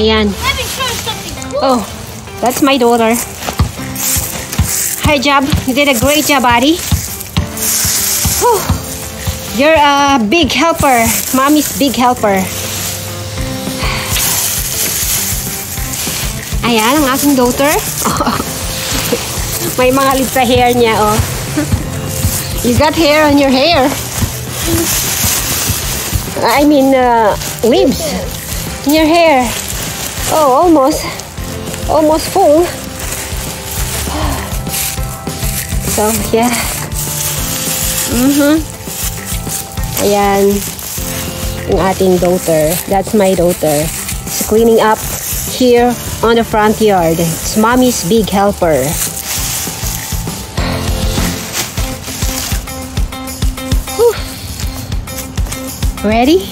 Ayan. Oh, that's my daughter. Hi, Jab. You did a great job, Adi. Whew. You're a big helper. Mommy's big helper. Ayan, ang aking daughter. May mga lip sa hair niya, oh. You got hair on your hair. I mean, leaves in your hair. Oh, almost full. So, yeah. Ayan. Yung ating daughter. That's my daughter. She's cleaning up here on the front yard. It's Mommy's big helper. Whew. Ready?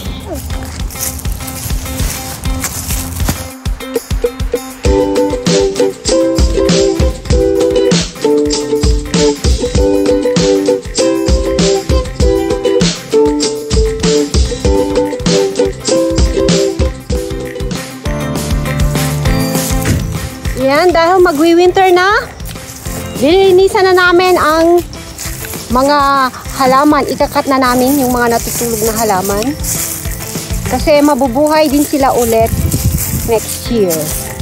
Yan, dahil magwi-winter na, lilinisan na namin ang mga halaman. Ikakat na namin yung mga natutulog na halaman. Kasi mabubuhay din sila ulit next year.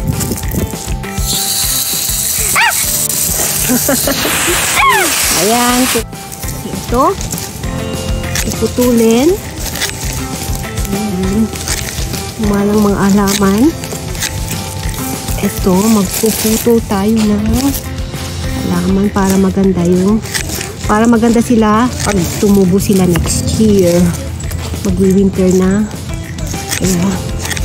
Ayan, ito. Iputulin. Malang mga halaman. Ito, magpuputol tayo ng halaman para maganda sila pag tumubo sila next year. Magwi-winter na. Ayan.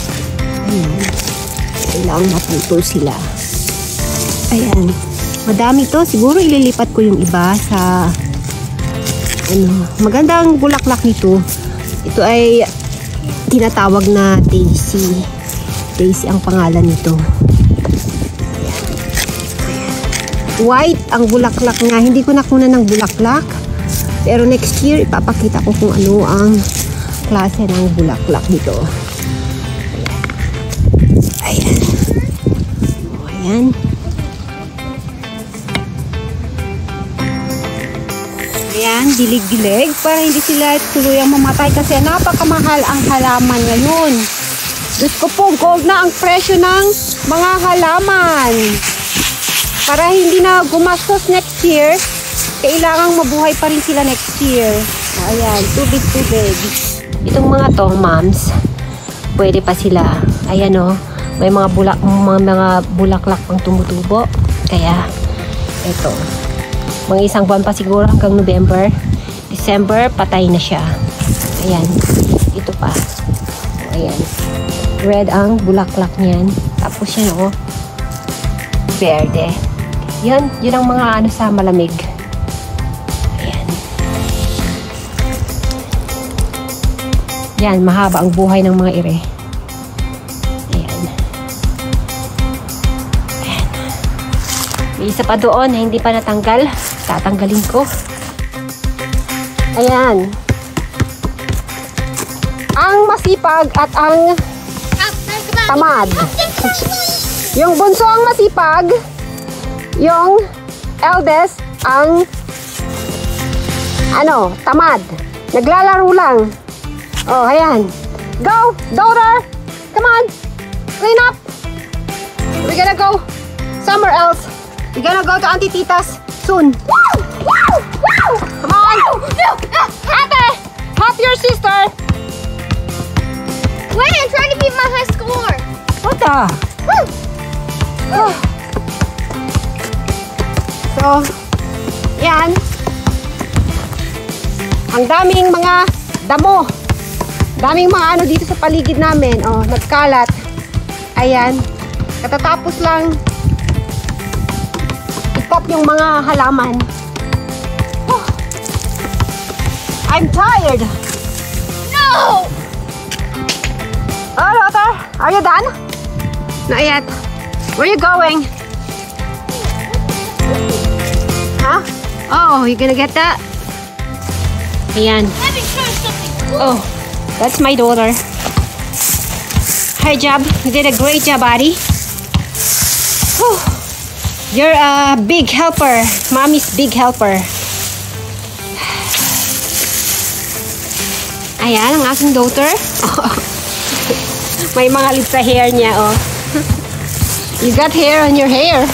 Kailangan maputol sila. Ayan. Madami to. Siguro ililipat ko yung iba sa magandang bulaklak nito. Ito ay tinatawag na Daisy. Daisy ang pangalan nito. White ang bulaklak nga. Hindi ko nakuna ng bulaklak. Pero next year, ipapakita ko kung ano ang klase ng bulaklak nito. Ayan. Ayan. Ayan, dilig-dilig para hindi sila tuluyang mamatay kasi napakamahal ang halaman ngayon. Diyos ko po, gold na ang presyo ng mga halaman. Para hindi na gumastos next year, kailangang mabuhay pa rin sila next year. Ayan, tubig. Itong mga to, moms, pwede pa sila. Ayan o, may mga bulaklak pang tumutubo. Kaya, ito. Mga isang buwan pa siguro hanggang November. December, patay na siya. Ayan, ito pa. Ayan, red ang bulaklak niyan. Tapos yan o, verde. Yun ang mga sa malamig. Ayan. Yan, mahaba ang buhay ng mga ire. Ayan. Ayan. May isa pa doon na hindi pa natanggal. Tatanggalin ko. Ayan. Ang masipag at ang tamad. Yung bunso ang masipag. Yung eldest ang tamad. Naglalaro lang. Oh, ayan. Go, daughter. Come on. Clean up. We're gonna go somewhere else. We're gonna go to Auntie Tita's soon. Come on. Ate, help your sister. Wait, I'm trying to beat my high score. What the? So, yan. Ang daming mga damo. Daming mga dito sa paligid namin. Oh, nagkalat. Ayan. Katatapos lang i-pop yung mga halaman. Oh, I'm tired. No! Oh, daughter, are you done? Not yet. Where are you going? Huh? Oh, you gonna get that? Ayan. Let me show you something cool. Oh, that's my daughter. High job. You did a great job, Adi. Whew. You're a big helper. Mommy's big helper. Ayan, ang aking daughter. May mga lip sa hair niya, oh. You got hair on your hair.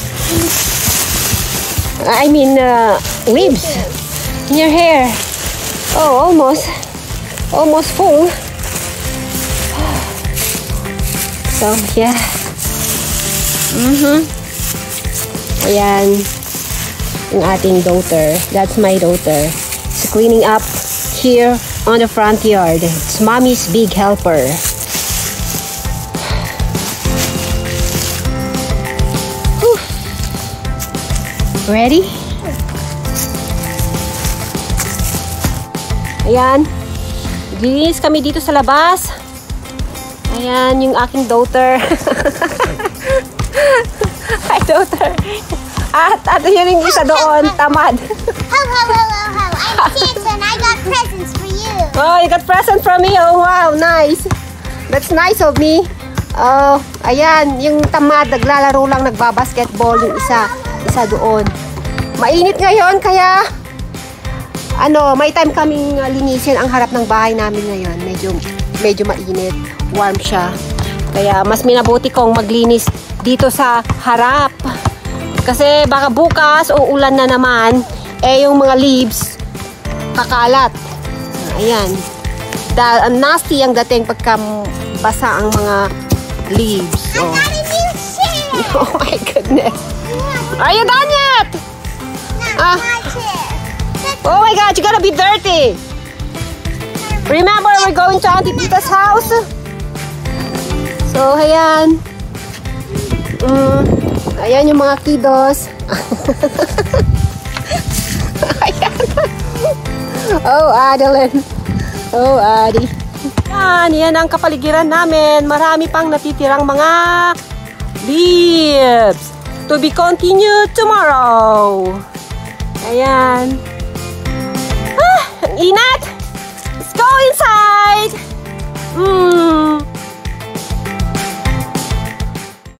I mean, leaves in your hair. Oh, almost full. So, yeah. Ayan, ang ating daughter. That's my daughter. She's cleaning up here on the front yard. It's Mommy's big helper. Whew. Ready? Ayan. Ginis kami dito sa labas. Ayan, yung aking daughter. Hi, daughter. At ano yun yung isa doon? Tamad. Hello. I'm Santa and I got presents for you. Oh, you got present from me? Oh, wow, nice. That's nice of me. Oh, ayan, yung tamad, naglalaro lang, nagbabasketball yung isa doon. Mainit ngayon, kaya may time kaming linisin ang harap ng bahay namin ngayon. Medyo mainit, warm siya. Kaya mas minabuti kong maglinis dito sa harap. Kasi baka bukas o ulan na naman, yung mga leaves kakalat. Ayan. Nasty ang dating pagka basa ang mga leaves. Oh. I got a new chair. Oh my goodness. Are you done yet? No, my chair. Oh my God, you're gonna be dirty. Remember, we're going to Auntie Tita's house. So, ayan. Ayan yung mga kiddos. Ayan. Oh, Adeline. Oh, Adi. Yan ang kapaligiran namin. Marami pang natitirang mga leaves. To be continued tomorrow. Ayan. Ang inat. Let's go inside.